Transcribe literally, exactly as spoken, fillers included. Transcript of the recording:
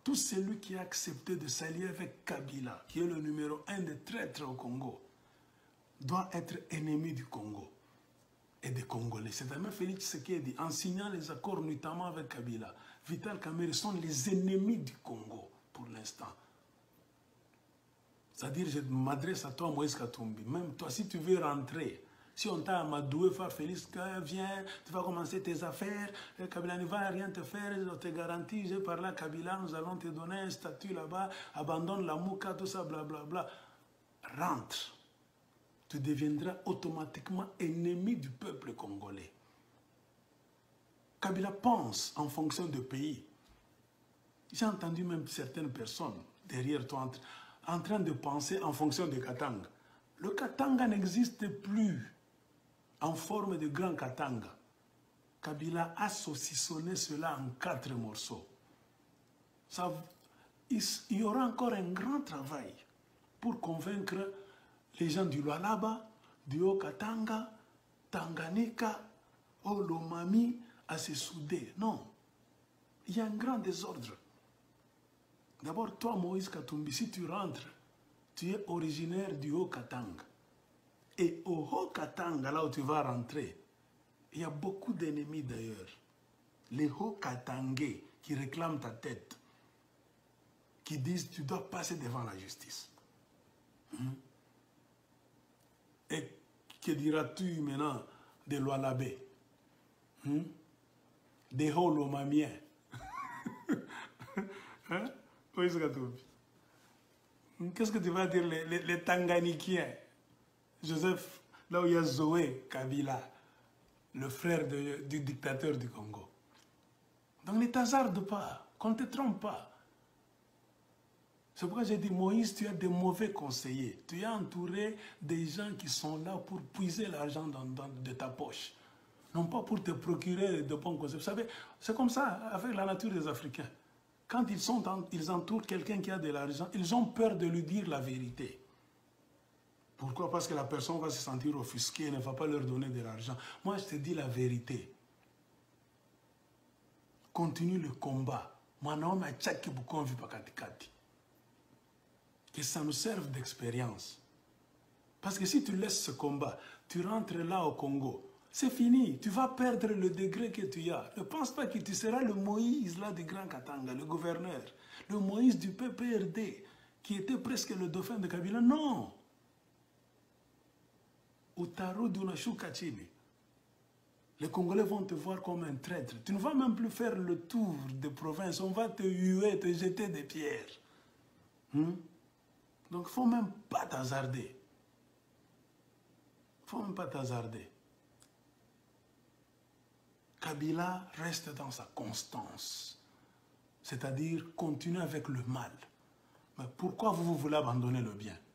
tout celui qui a accepté de s'allier avec Kabila, qui est le numéro un des traîtres au Congo, doit être ennemi du Congo et des Congolais. C'est même Félix Tshisekedi, en signant les accords notamment avec Kabila, Vital Kamerhe sont les ennemis du Congo pour l'instant. C'est-à-dire, je m'adresse à toi, Moïse Katumbi, même toi, si tu veux rentrer, si on t'a amadoué, Félix, viens, tu vas commencer tes affaires, Kabila ne va rien te faire, je te garantis, j'ai parlé à Kabila, nous allons te donner un statut là-bas, abandonne la Mouka, tout ça, blablabla. Rentre. Tu deviendras automatiquement ennemi du peuple congolais. Kabila pense en fonction du pays. J'ai entendu même certaines personnes derrière toi en, en train de penser en fonction de Katanga. Le Katanga n'existe plus en forme de grand Katanga. Kabila a saucissonné cela en quatre morceaux. Ça, il y aura encore un grand travail pour convaincre les gens du Lualaba, du Haut-Katanga, Tanganyika, Olomami, à se souder. Non. Il y a un grand désordre. D'abord, toi, Moïse Katumbi, si tu rentres, tu es originaire du Haut-Katanga. Et au Haut-Katanga, là où tu vas rentrer, il y a beaucoup d'ennemis d'ailleurs. Les Haut-Katangais qui réclament ta tête, qui disent tu dois passer devant la justice. Hmm? Et que diras-tu maintenant des Lualabés, hmm? Des Holomamiens, hein? Qu'est-ce que tu vas dire les, les, les Tanganikiens? Joseph, là où il y a Zoé Kabila, le frère de, du dictateur du Congo. Donc ne t'hasarde pas, qu'on ne te trompe pas. C'est pourquoi j'ai dit, Moïse, tu as des mauvais conseillers. Tu es entouré des gens qui sont là pour puiser l'argent dans, dans, de ta poche. Non pas pour te procurer de bons conseils. Vous savez, c'est comme ça avec la nature des Africains. Quand ils, sont en, ils entourent quelqu'un qui a de l'argent, ils ont peur de lui dire la vérité. Pourquoi? Parce que la personne va se sentir offusquée et ne va pas leur donner de l'argent. Moi, je te dis la vérité. Continue le combat. Que ça nous serve d'expérience. Parce que si tu laisses ce combat, tu rentres là au Congo, c'est fini. Tu vas perdre le degré que tu as. Ne pense pas que tu seras le Moïse là du Grand Katanga, le gouverneur. Le Moïse du P P R D, qui était presque le dauphin de Kabila. Non. Les Congolais vont te voir comme un traître. Tu ne vas même plus faire le tour des provinces. On va te huer, te jeter des pierres. Hmm? Donc, il ne faut même pas t'hasarder. Il ne faut même pas t'hasarder. Kabila reste dans sa constance. C'est-à-dire, continue avec le mal. Mais pourquoi vous, vous voulez abandonner le bien?